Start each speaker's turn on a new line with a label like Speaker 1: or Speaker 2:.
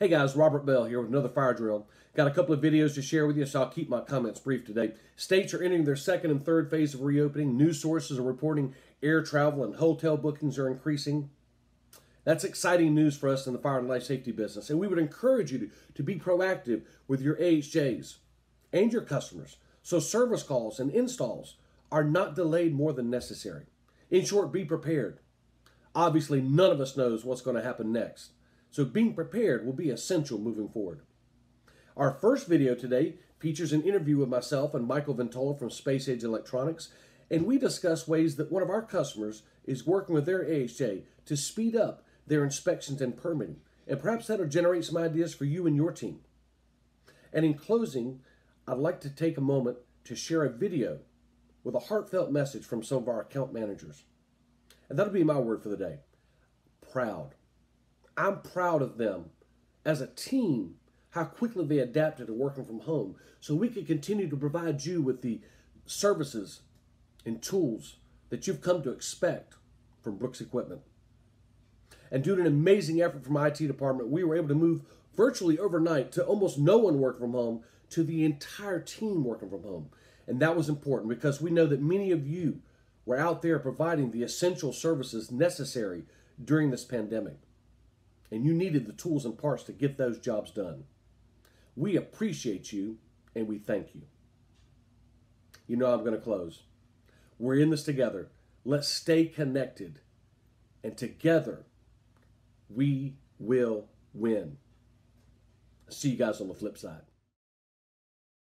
Speaker 1: Hey guys, Robert Bell here with another fire drill. Got a couple of videos to share with you, so I'll keep my comments brief today. States are entering their second and third phase of reopening. News sources are reporting air travel and hotel bookings are increasing. That's exciting news for us in the fire and life safety business, and we would encourage you to be proactive with your AHJs and your customers, so service calls and installs are not delayed more than necessary. In short, be prepared. Obviously, none of us knows what's going to happen next, so being prepared will be essential moving forward. Our first video today features an interview with myself and Michael Ventola from Space Age Electronics, and we discuss ways that one of our customers is working with their AHJ to speed up their inspections and permitting, and perhaps that'll generate some ideas for you and your team. And in closing, I'd like to take a moment to share a video with a heartfelt message from some of our account managers. And that'll be my word for the day. Proud. I'm proud of them as a team, how quickly they adapted to working from home so we could continue to provide you with the services and tools that you've come to expect from Brooks Equipment. And due to an amazing effort from my IT department, we were able to move virtually overnight to almost no one working from home to the entire team working from home. And that was important because we know that many of you were out there providing the essential services necessary during this pandemic. And you needed the tools and parts to get those jobs done. We appreciate you and we thank you. You know I'm going to close. We're in this together. Let's stay connected. And together, we will win. See you guys on the flip side.